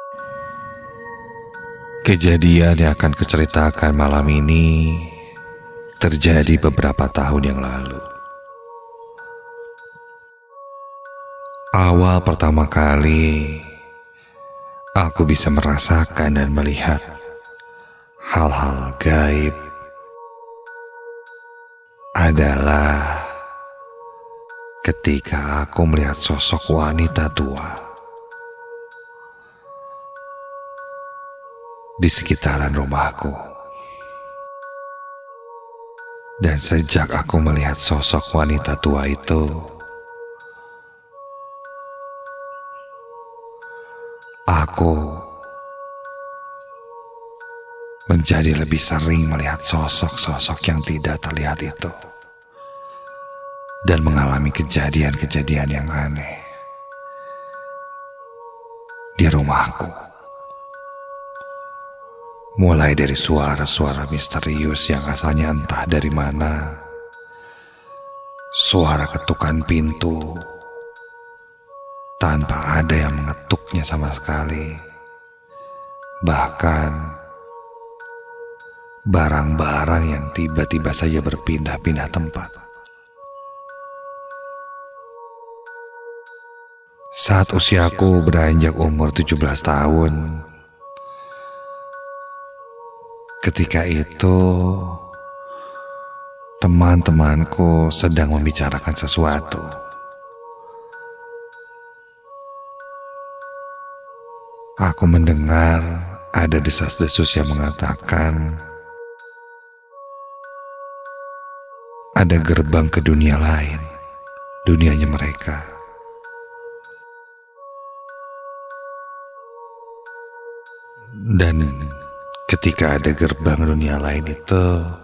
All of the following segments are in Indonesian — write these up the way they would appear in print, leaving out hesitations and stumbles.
Kejadian yang akan kuceritakan malam ini terjadi beberapa tahun yang lalu. Awal pertama kali aku bisa merasakan dan melihat hal-hal gaib adalah ketika aku melihat sosok wanita tua di sekitaran rumahku. Dan sejak aku melihat sosok wanita tua itu, aku menjadi lebih sering melihat sosok-sosok yang tidak terlihat itu dan mengalami kejadian-kejadian yang aneh di rumahku. Mulai dari suara-suara misterius yang asalnya entah dari mana, suara ketukan pintu tanpa ada yang mengetuknya sama sekali, bahkan barang-barang yang tiba-tiba saja berpindah-pindah tempat. Saat usiaku beranjak umur 17 tahun, ketika itu teman-temanku sedang membicarakan sesuatu. Aku mendengar ada desas-desus yang mengatakan ada gerbang ke dunia lain, dunianya mereka. Dan ketika ada gerbang dunia lain itu,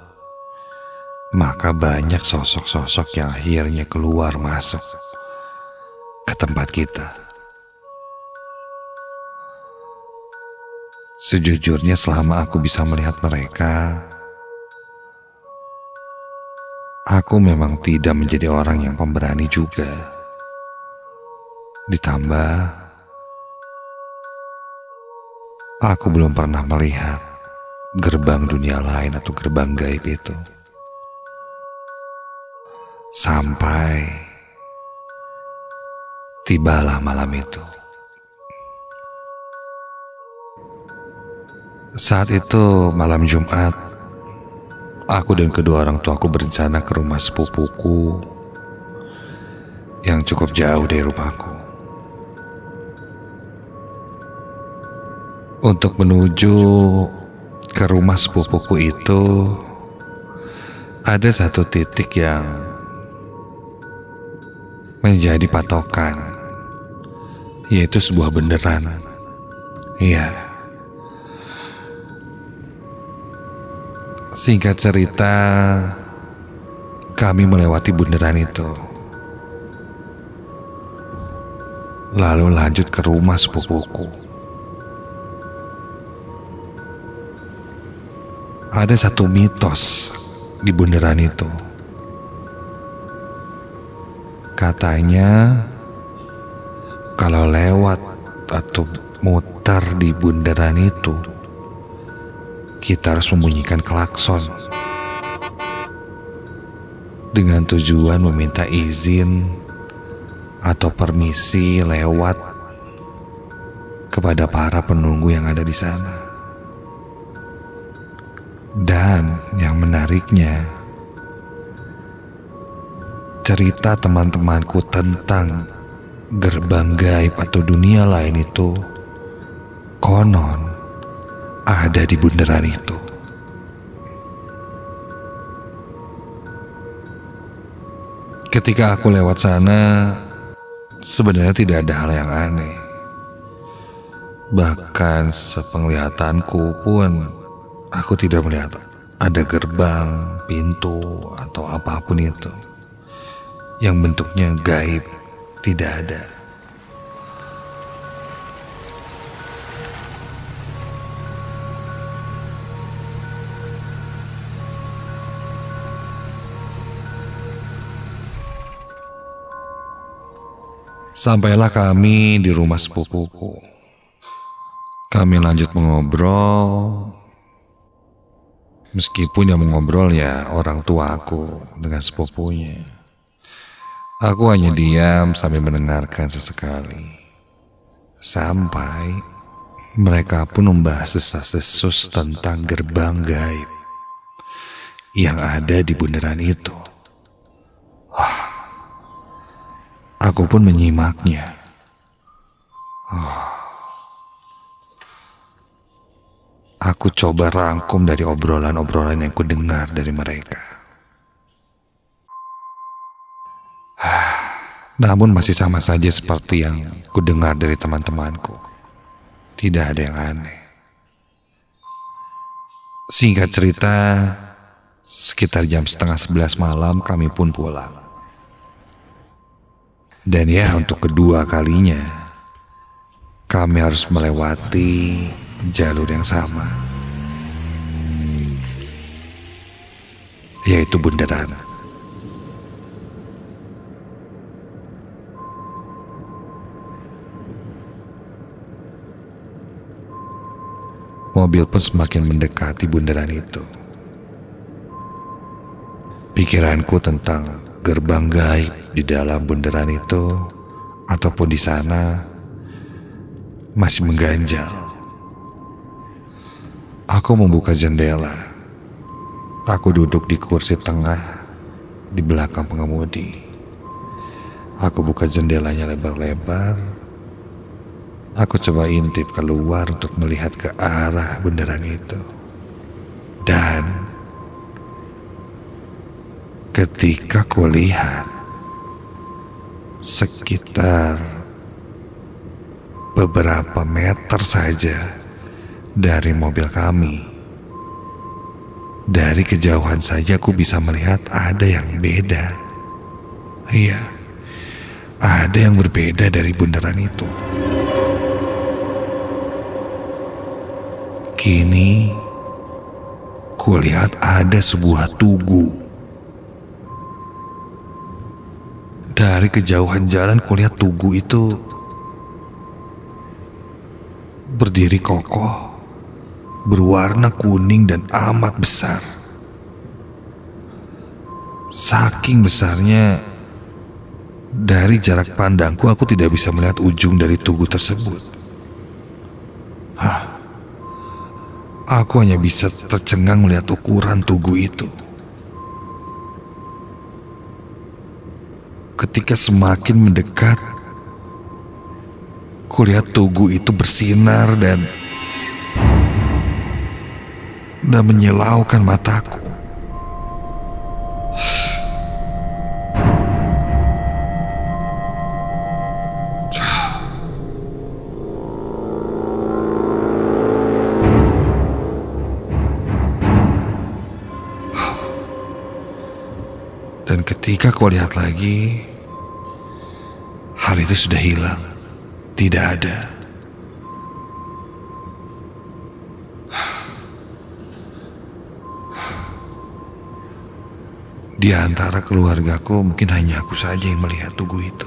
maka banyak sosok-sosok yang akhirnya keluar masuk ke tempat kita. Sejujurnya selama aku bisa melihat mereka, aku memang tidak menjadi orang yang pemberani juga. Ditambah, aku belum pernah melihat gerbang dunia lain atau gerbang gaib itu. Sampai tibalah malam itu. Saat itu malam Jumat, aku dan kedua orang tuaku berencana ke rumah sepupuku yang cukup jauh dari rumahku. Untuk menuju ke rumah sepupuku itu, ada satu titik yang menjadi patokan, yaitu sebuah bundaran. Iya. Singkat cerita, kami melewati bundaran itu, lalu lanjut ke rumah sepupuku. Ada satu mitos di bundaran itu. Katanya kalau lewat atau muter di bundaran itu, kita harus membunyikan klakson dengan tujuan meminta izin atau permisi lewat kepada para penunggu yang ada di sana. Dan yang menariknya, cerita teman-temanku tentang gerbang gaib atau dunia lain itu konon ada di bundaran itu. Ketika aku lewat sana, sebenarnya tidak ada hal yang aneh. Bahkan sepenglihatanku pun aku tidak melihat ada gerbang, pintu, atau apapun itu yang bentuknya gaib. Tidak ada. Sampailah kami di rumah sepupuku. Kami lanjut mengobrol. Meskipun yang mengobrol ya orang tua aku dengan sepupunya. Aku hanya diam sambil mendengarkan sesekali. Sampai mereka pun membahas desas-desus tentang gerbang gaib yang ada di bundaran itu. Aku pun menyimaknya. Aku coba rangkum dari obrolan-obrolan yang kudengar dari mereka. Namun masih sama saja seperti yang kudengar dari teman-temanku. Tidak ada yang aneh. Singkat cerita, sekitar jam 10:30 malam kami pun pulang. Dan ya untuk kedua kalinya, kami harus melewati jalur yang sama, yaitu bundaran. Mobil pun semakin mendekati bundaran itu. Pikiranku tentang gerbang gaib di dalam bundaran itu ataupun di sana masih mengganjal. Aku membuka jendela. Aku duduk di kursi tengah di belakang pengemudi. Aku buka jendelanya lebar-lebar. Aku coba intip keluar untuk melihat ke arah bundaran itu. Dan ketika kulihat sekitar beberapa meter saja dari mobil kami, dari kejauhan saja aku bisa melihat ada yang beda. Iya, ada yang berbeda dari bundaran itu. Kini kulihat ada sebuah tugu. Dari kejauhan jalan kulihat tugu itu berdiri kokoh, berwarna kuning dan amat besar. Saking besarnya, dari jarak pandangku aku tidak bisa melihat ujung dari tugu tersebut. Aku hanya bisa tercengang melihat ukuran tugu itu. Ketika semakin mendekat, kulihat tugu itu bersinar dan menyilaukan mataku. Dan ketika kulihat lagi, hal itu sudah hilang, tidak ada. Di antara keluargaku mungkin hanya aku saja yang melihat tugu itu.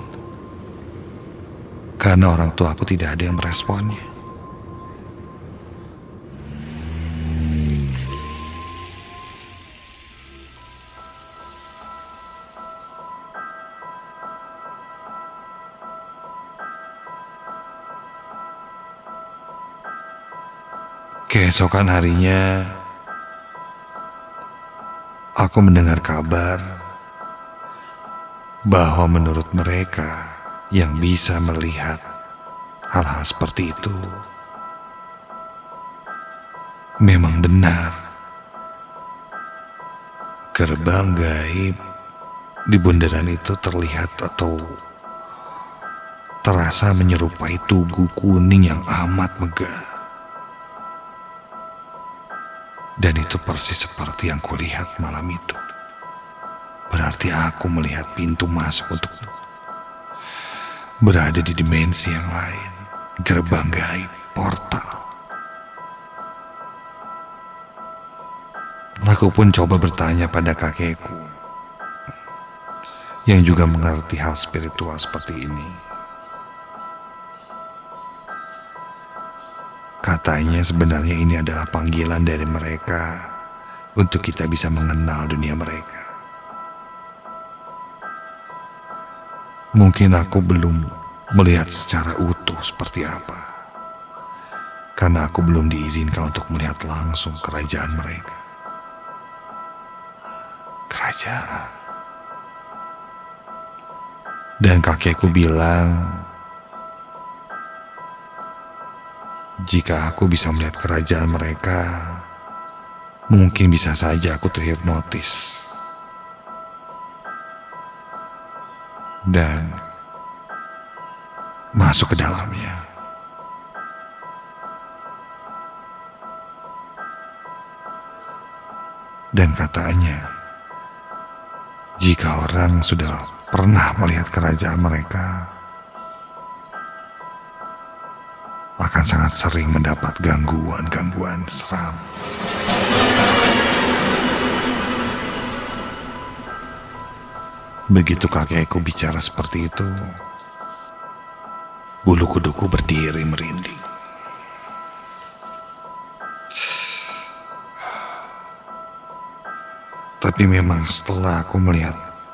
Karena orang tua aku tidak ada yang meresponnya. Keesokan harinya, aku mendengar kabar bahwa menurut mereka yang bisa melihat hal-hal seperti itu, memang benar. Gerbang gaib di bundaran itu terlihat atau terasa menyerupai tugu kuning yang amat megah. Dan itu persis seperti yang kulihat malam itu. Berarti aku melihat pintu masuk untuk berada di dimensi yang lain. Gerbang gaib, portal. Aku pun coba bertanya pada kakekku yang juga mengerti hal spiritual seperti ini. Katanya sebenarnya ini adalah panggilan dari mereka untuk kita bisa mengenal dunia mereka. Mungkin aku belum melihat secara utuh seperti apa, karena aku belum diizinkan untuk melihat langsung kerajaan mereka. Kerajaan. Dan kakekku bilang, jika aku bisa melihat kerajaan mereka, mungkin bisa saja aku terhipnotis dan masuk ke dalamnya. Dan katanya, jika orang sudah pernah melihat kerajaan mereka, akan sangat sering mendapat gangguan-gangguan seram. Begitu kakekku bicara seperti itu, bulu kuduku berdiri merinding. Tapi memang setelah aku melihat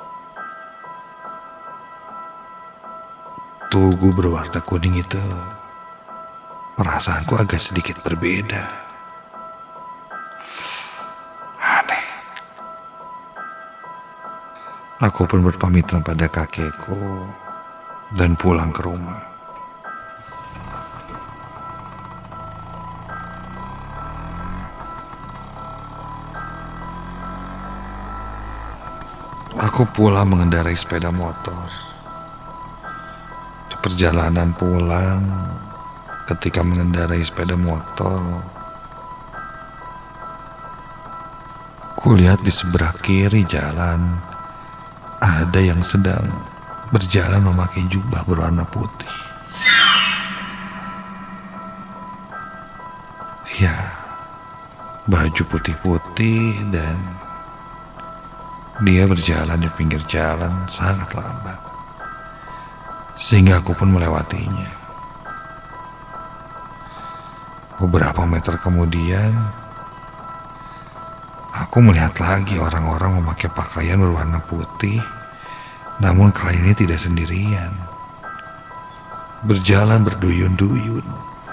tugu berwarna kuning itu, perasaanku agak sedikit berbeda. Aneh. Aku pun berpamitan pada kakekku dan pulang ke rumah. Aku pulang mengendarai sepeda motor. Di perjalanan pulang, ketika mengendarai sepeda motor, kulihat di sebelah kiri jalan ada yang sedang berjalan memakai jubah berwarna putih. Ya, baju putih-putih, dan dia berjalan di pinggir jalan sangat lambat, sehingga aku pun melewatinya. Beberapa meter kemudian, aku melihat lagi orang-orang memakai pakaian berwarna putih, namun kali ini tidak sendirian, berjalan berduyun-duyun.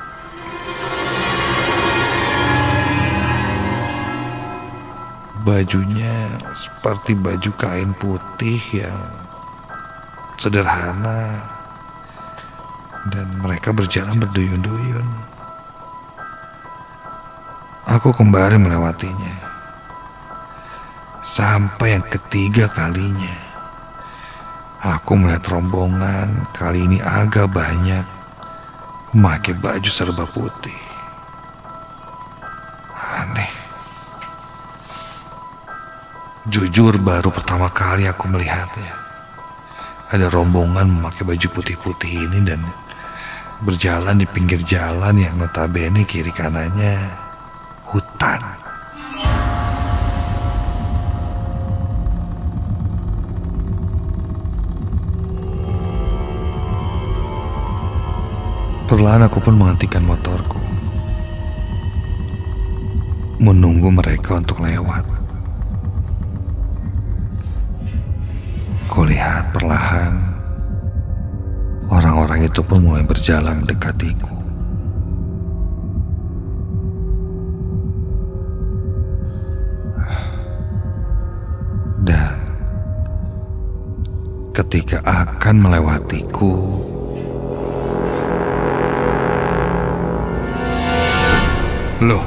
Bajunya seperti baju kain putih yang sederhana, dan mereka berjalan berduyun-duyun. Aku kembali melewatinya. Sampai yang ketiga kalinya, aku melihat rombongan kali ini agak banyak memakai baju serba putih. Aneh. Jujur baru pertama kali aku melihatnya. Ada rombongan memakai baju putih-putih ini dan berjalan di pinggir jalan yang notabene kiri kanannya hutan. Perlahan aku pun menghentikan motorku, menunggu mereka untuk lewat. Kulihat perlahan orang-orang itu pun mulai berjalan mendekatiku. Dan ketika akan melewatiku, loh,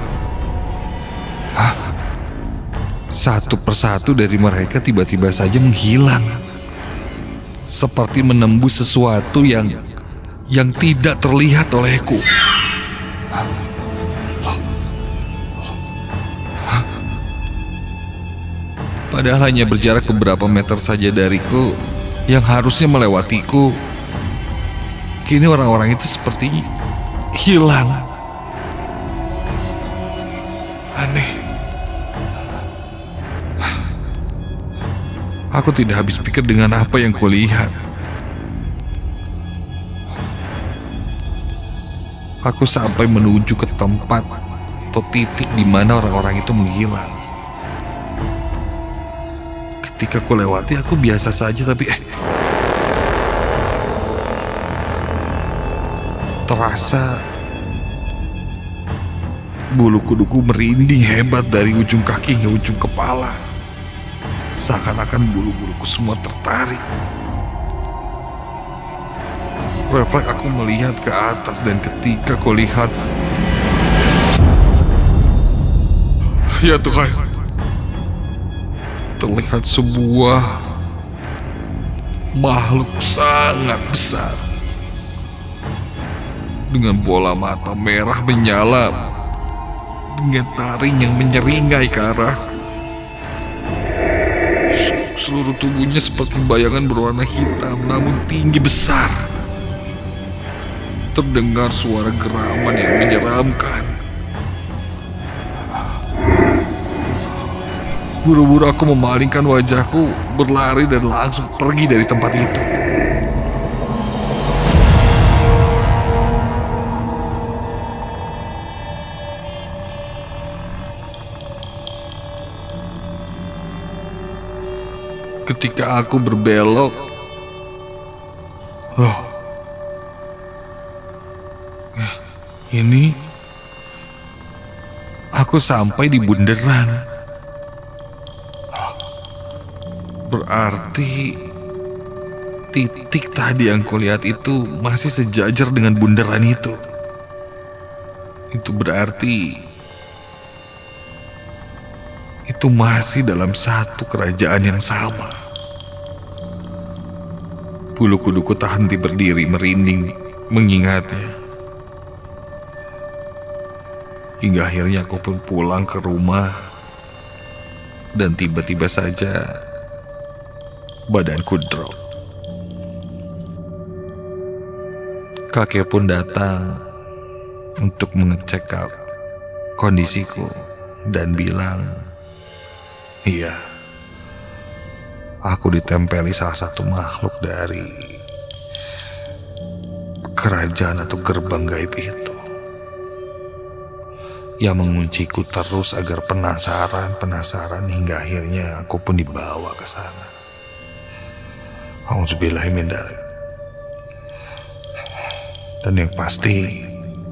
satu persatu dari mereka tiba-tiba saja menghilang, seperti menembus sesuatu yang tidak terlihat olehku. Padahal hanya berjarak beberapa meter saja dariku yang harusnya melewatiku. Kini orang-orang itu seperti hilang. Aneh. Aku tidak habis pikir dengan apa yang kulihat. Aku sampai menuju ke tempat atau titik di mana orang-orang itu menghilang. Ketika aku lewati, aku biasa saja, tapi terasa bulu kuduku merinding hebat dari ujung kaki hingga ujung kepala. Seakan-akan bulu-buluku semua tertarik. Refleks aku melihat ke atas, dan ketika aku lihat, ya Tuhan, terlihat sebuah makhluk sangat besar dengan bola mata merah menyala, dengan taring yang menyeringai ke arah. Seluruh tubuhnya seperti bayangan berwarna hitam namun tinggi besar. Terdengar suara geraman yang menyeramkan. Buru-buru aku memalingkan wajahku, berlari dan langsung pergi dari tempat itu. Ketika aku berbelok, ini aku sampai di bundaran. Berarti titik tadi yang kulihat itu masih sejajar dengan bundaran itu. Itu berarti itu masih dalam satu kerajaan yang sama. Bulu kuduku tak henti berdiri merinding mengingatnya. Hingga akhirnya aku pun pulang ke rumah, dan tiba-tiba saja badanku drop. Kakek pun datang untuk mengecek kondisiku dan bilang, iya, aku ditempeli salah satu makhluk dari kerajaan atau gerbang gaib itu, yang mengunciku terus agar penasaran hingga akhirnya aku pun dibawa ke sana. Auzubillahimindzalik. Dan yang pasti,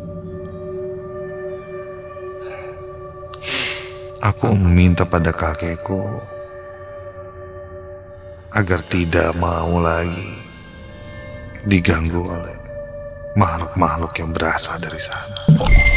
aku meminta pada kakekku agar tidak mau lagi diganggu oleh makhluk-makhluk yang berasal dari sana.